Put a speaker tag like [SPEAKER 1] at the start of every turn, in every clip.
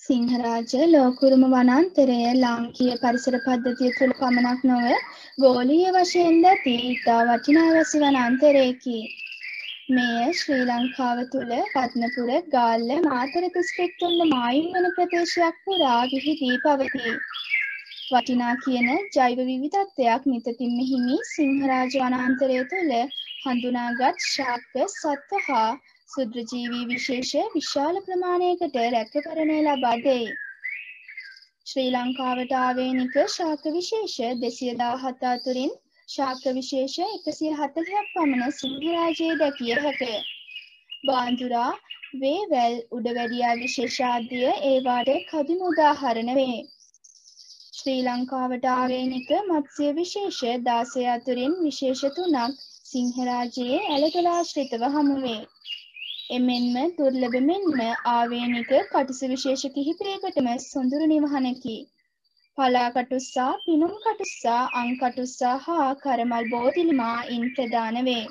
[SPEAKER 1] සිංහරාජ ලෝකුරුම වනාන්තරය ලාංකීය පරිසර පද්ධතිය තුළ පමණක් නොව ගෝලීය වශයෙන් ඇති ඉතා වටිනා වැසි වනාන්තරයකි. මෙය ශ්‍රී ලංකාව තුළ රත්නපුර, ගාල්ල, මාතර දිස්ත්‍රික්කවල මායිම් වන ප්‍රදේශයක් පුරා විහිදී පවතී. වටිනා කියන ජෛව විවිධත්වයක් නිතතින්ම හිමි සිංහරාජ වනාන්තරය තුළ හඳුනාගත් ශාක, සත්ව හා සුද්‍රජීවී විශේෂ විශාල ප්‍රමාණයකට රැකවරණය ලබා දෙයි. ශ්‍රී ලංකාවට ආවේනික ශාක විශේෂ 217 අතුරින් ශාක විශේෂ 140ක් පමණ සිංහරාජයේ දැකිය හැකිය. බාන්දුරා, වේවැල්, උඩවැඩියා විශේෂාදිය ඒවාට කදිම උදාහරණ වේ. ශ්‍රී ලංකාවට ආවේනික මත්ස්‍ය විශේෂ 16 අතුරින් විශේෂ 3ක් සිංහරාජයේ ඇලතොලාශ්‍රිතව හමුවේ. එමෙන්ම දුර්ලභ මෙන්ම ආවේනික කටුස විශේෂ කිහිපයකටම සොඳුරු නිවහනකි. පලා කටුස්සා, පිනුම් කටුස්සා, අං කටුස්සා හා කරමල් බෝධිලිමා ඉන් ප්‍රධාන වේ.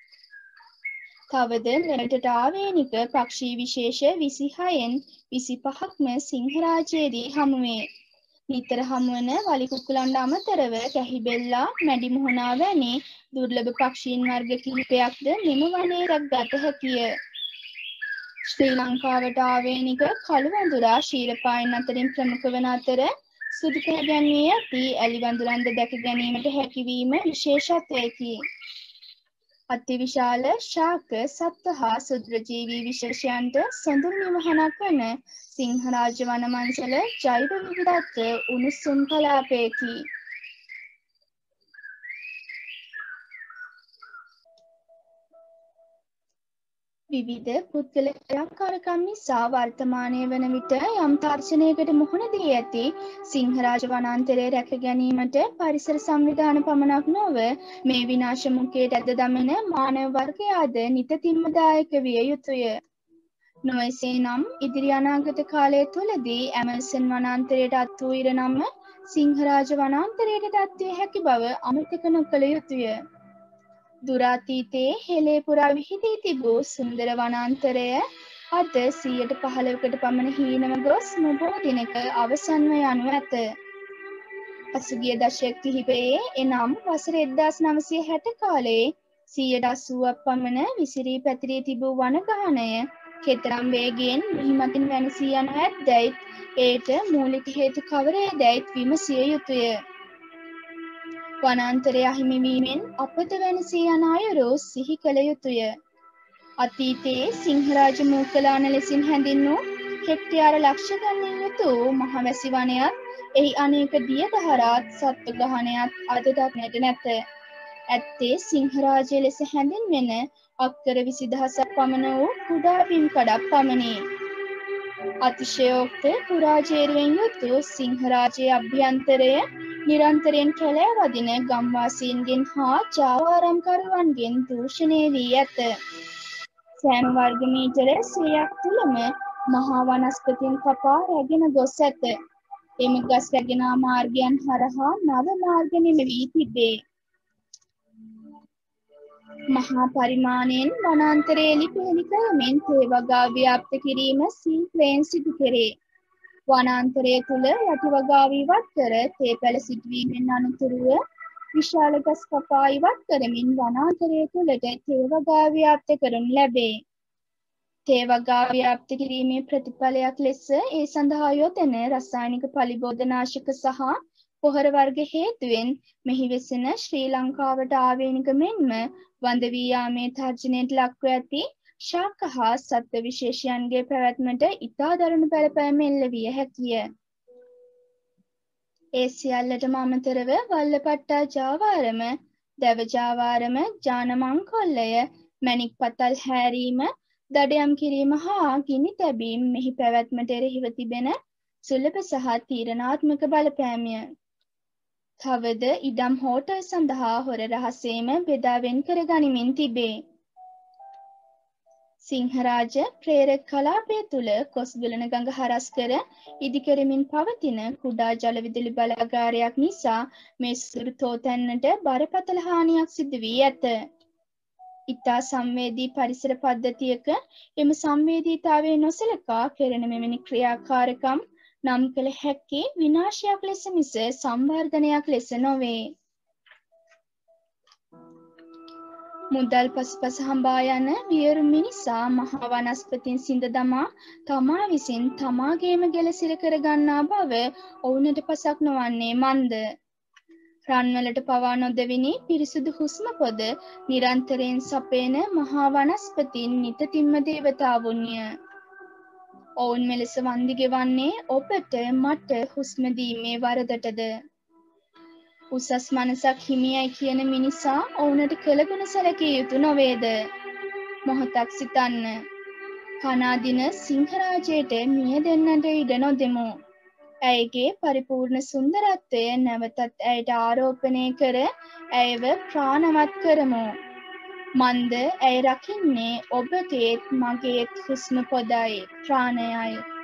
[SPEAKER 1] තවද මෙරටට ආවේනික පක්ෂී විශේෂ 26න් 25ක්ම සිංහරාජයේදී හමුවේ. නිතර හමුවන වලි කුකුලන්ට අමතරව කැහිබෙල්ලා, මැඩි මුහුණා වැනි දුර්ලභ පක්ෂීන් වර්ග කිහිපයක්ද මෙම වනයේ රැක්ගත හැකිය. ශ්‍රී ලංකාවට ආවේනික කළු වඳුරා ශීලපායන් අතරින් ප්‍රමුඛ වන අතර සුදු පැහැගැන්වී ඇති ඇලි වඳුරන්ද දැක ගැනීමට හැකිවීම විශේෂත්වයකි. අතිවිශාල ශාක, සත්ව හා සුද්‍රජීවී විශේෂයන්ට සොඳුරු නිවහනක් වන සිංහරාජ වනමංසල ජෛව විවිධත්ව උණුසුම් කලාපයකි. විවිධ පුද්ගල ක්‍රියාකාරකම් නිසා වර්තමානය වන විට යම් තර්ජනයකට මුහුණ දී ඇති සිංහරාජ වනාන්තරය රැක ගැනීමට පරිසර සංවිධාන පමණක් නොව මේ විනාශ මුඛයට ඇද දමන මානව වර්ගයාද නිතතින්ම දායක විය යුතුය. නොයසේ නම් ඉදිරි අනාගත කාලය තුළදී ඇමේසන් වනාන්තරයට අත් වූ ඉරණම සිංහරාජ වනාන්තරයට දත්විය හැකි බව අමතක නොකළ යුතුය. දුරාතීතයේ හෙළේ පුරා විහිදී තිබූ සුන්දර වනාන්තරය අද 15%කට පමණ හීනව ගොස් නොබෝ දිනක අවසන්ව යනු ඇත. පසුගිය දශක කිහිපයේ එනම් වසර 1960 කාලයේ 80%ක් පමණ විසිරී පැතිරී තිබූ වනගහනය කෙතරම් වේගයෙන් මිහිමතින් වැනසී යනු ඇත්දැයිත් එයට මූලික හේතු කවරේදැයිත් විමසිය යුතුය. වනාන්තරය අහිමි වීමෙන් අපත වැනසී යන අයුරු සිහි කළ යුතුය. අතීතයේ සිංහරාජ මූකලාන ලෙසින් හැඳින්වූ හෙක්ටයාර ලක්ෂ ගණනින් යුතු මහවැසි වනයත් එහි අනේක දිය දහරාත් සත්ව ගහනයත් අද දක්නට නැත. ඇත්තේ සිංහරාජය ලෙස හැඳින්වෙන අක්කර 20,000ක් පමණ වූ කුඩා බිම් කඩක් පමණි. අතිශයෝක්ත පුරාජේරුවෙන් යුතු සිංහරාජයේ අභ්‍යන්තරය නිරන්තරයෙන් කැලෑ වදින ගම්වාසීන්ගෙන් හා ජාවාරම්කරුවන්ගෙන් දූෂණය වී ඇත. සෑම වර්ග මීටර 100ක් තුළම මහා වනස්පතීන් කපා රැගෙන ගොස් ඇත. එම ගස් රැගෙන මාර්ගයන් හරහා නව මාර්ග නිමවී තිබේ. මහා පරිමාණයෙන් වනාන්තරය එළිපෙහෙළි කරමින් තේ වගාව ව්‍යාප්ත කිරීම සීඝ්‍රයෙන් සිදු කෙරේ. වනාන්තරය තුළ යටි වගාව ඉවත් කර තේ පැළ සිටුවීමෙන් අනතුරුව විශාල ගස් කපා ඉවත් කරමින් වනාන්තරය තුළට තේ වගාව ව්‍යාප්ත කරනු ලැබේ. තේ වගාව ව්‍යාප්ත කිරීමේ ප්‍රතිඵලයක් ලෙස ඒ සඳහා යොදන රසායනික පලිබෝධනාශක සහ පොහොර වර්ග හේතුවෙන් මෙහි වෙසෙන ශ්‍රී ලංකාවට ආවේනික මෙන්ම වඳ වී යාමේ තර්ජනයට ලක්ව ඇති ශාක හා සත්ව විශේෂයන්ගේ පැවැත්මට ඉතා දරුණු බලපෑම එල්ල විය හැකිය. ඒ සියල්ලටම අමතරව වල්ලපට්ටා ජාවාරම, දැව ජාවාරම, ජානමංකොල්ලය, මැණික් පතල් හැරීම, දඩයම් කිරීම හා ගිනි තැබීම් මෙහි පැවැත්මට එරෙහිව තිබෙන සුලභ සහ තීරණාත්මක බලපෑමය. තවද ඉඩම් හෝටල් සඳහා හොර රහසේම බෙදා වෙන් කර ගනිමින් තිබේ. සිංහරාජ ප්‍රේරක කලාපය තුළ කොස්ගලන ගඟ හරස් කර ඉදිකරමින් පවතින කුඩා ජල විදුලි බලාගාරයක් නිසා මේ සුළු තෝතැන්නට බරපතල හානියක් සිදු වී ඇත. ඉතා සංවේදී පරිසර පද්ධතියක එම සංවේදීතාවය නොසලකා කෙරෙන මෙවැනි ක්‍රියාකාරකම් නම් කළ හැක්කේ විනාශයක් ලෙස මිස සංවර්ධනයක් ලෙස නොවේ. මුදල් පසුපස හඹා යන වියරු මිනිසා මහා වනස්පතින් සිඳ දමා තමා විසින් තමාගේම ගෙල සිර කරගන්නා බව ඔවුනට පසක් නොවන්නේ මන්ද? රන්වලට පවා නොදෙවිනි පිරිසුදු හුස්ම පොද නිරන්තරයෙන් සපයන මහා වනස්පතින් නිතතිම්ම දේවතාවුන්ය. ඔවුන් මෙලෙස වන්දි ගෙවන්නේ ඔබට මට හුස්ම දීමේ වරදටද? උසස් මනසක් හිමියයි කියන මිනිසා ඔවුනට කළගුණ සැලකිය යුතු නොවේද? මොහොතක් සිතන්න. කනාදින සිංහරාජයට මිය දෙන්නට ඉඩ නොදෙමු. ඇයගේ පරිපූර්ණ සුන්දරත්වය නැවතත් ඇයට ආරෝපණය කර ඇයව ප්‍රාණවත් කරමු. මන්ද ඇය රකින්නේ ඔබගේත් මගේත් හුස්ම පොදයි ප්‍රාණයයි.